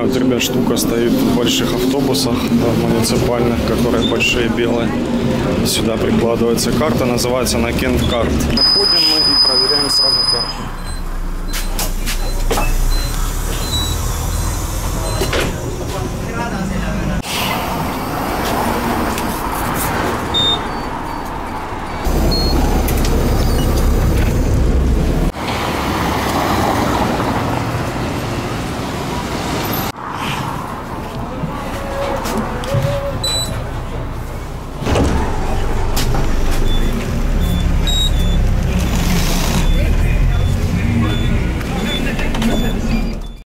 вот, ребят, штука стоит в больших автобусах муниципальных, которые большие, белые. Сюда прикладывается карта, называется Накент карт. Заходим мы и проверяем сразу